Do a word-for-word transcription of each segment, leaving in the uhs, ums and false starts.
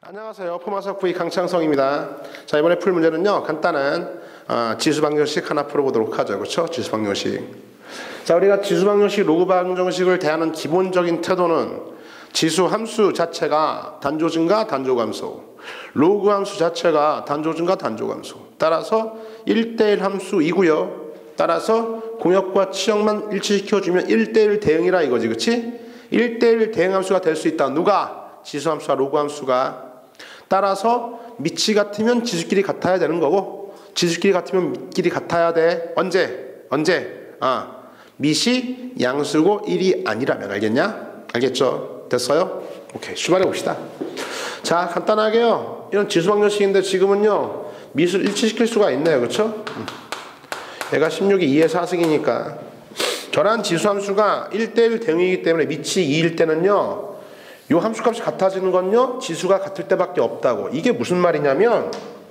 안녕하세요. 포마석 브이 강창성입니다. 자, 이번에 풀 문제는요, 간단한 어, 지수방정식 하나 풀어보도록 하죠. 그렇죠? 지수방정식. 자, 우리가 지수방정식, 로그방정식을 대하는 기본적인 태도는 지수 함수 자체가 단조증가, 단조감소, 로그 함수 자체가 단조증가, 단조감소. 따라서 일 대일 함수이고요. 따라서 공역과 치역만 일치시켜주면 일 대일 대응이라 이거지. 그치? 일 대일 대응함수가 될 수 있다. 누가? 지수함수와 로그함수가. 따라서 밑이 같으면 지수끼리 같아야 되는 거고, 지수끼리 같으면 밑끼리 같아야 돼. 언제? 언제? 아, 밑이 양수고 일이 아니라면. 알겠냐? 알겠죠? 됐어요? 오케이, 출발해 봅시다. 자, 간단하게요, 이런 지수방정식인데 지금은요 밑을 일치시킬 수가 있네요. 그렇죠? 얘가 십육이 이의 사승이니까 저런 지수함수가 일 대일 대응이기 때문에 밑이 이일 때는요, 요 함수값이 같아지는 건요 지수가 같을 때밖에 없다고. 이게 무슨 말이냐면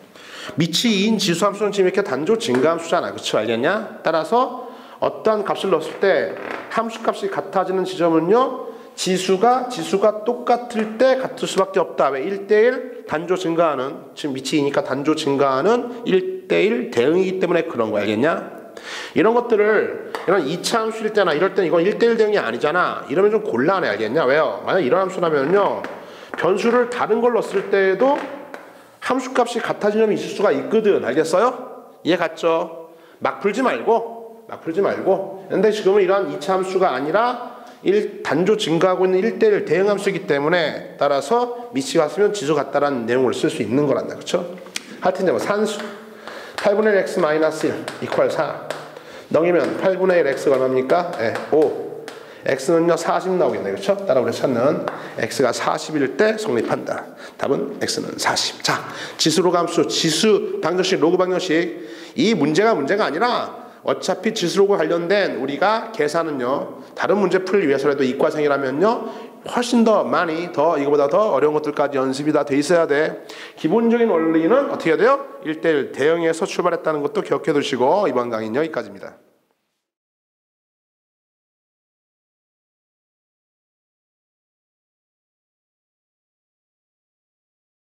밑이 이인 지수함수는 지금 이렇게 단조 증가함수잖아. 그쵸? 알겠냐? 따라서 어떤 값을 넣었을 때 함수값이 같아지는 지점은요, 지수가 지수가 똑같을 때 같을 수밖에 없다. 왜? 일 대일 단조 증가하는, 지금 밑이 이니까 단조 증가하는 일 대일 대응이기 때문에 그런 거야. 알겠냐? 이런 것들을, 이런 이차 함수일 때나 이럴 때는 이건 일 대일 대응이 아니잖아. 이러면 좀 곤란해. 알겠냐? 왜요? 만약 이런 함수라면요, 변수를 다른 걸 넣었을 때에도 함수값이 같아지는 점이 있을 수가 있거든. 알겠어요? 이해 갔죠? 막 풀지 말고, 막 풀지 말고. 근데 지금은 이런 이차 함수가 아니라 일, 단조 증가하고 있는 일 대일 대응함수이기 때문에 따라서 밑이 같으면 지수 같다라는 내용을 쓸 수 있는 거란다. 그쵸? 하여튼 이제 뭐 산수 팔분의 일 x 마이너스 일 이퀄 사 넘기면 팔분의 일 x가 얼마입니까? 네, 오. x는요 사십 나오겠네. 그렇죠? 따라 우리 찾는 x가 사십일 때 성립한다. 답은 x는 사십. 자, 지수로 감수, 지수 방정식, 로그 방정식. 이 문제가 문제가 아니라 어차피 지수로그 관련된 우리가 계산은요, 다른 문제 풀기 위해서라도 이과생이라면요 훨씬 더 많이, 더 이거보다 더 어려운 것들까지 연습이 다 돼 있어야 돼. 기본적인 원리는 어떻게 해야 돼요? 일 대일 대응에서 출발했다는 것도 기억해 두시고, 이번 강의는 여기까지입니다.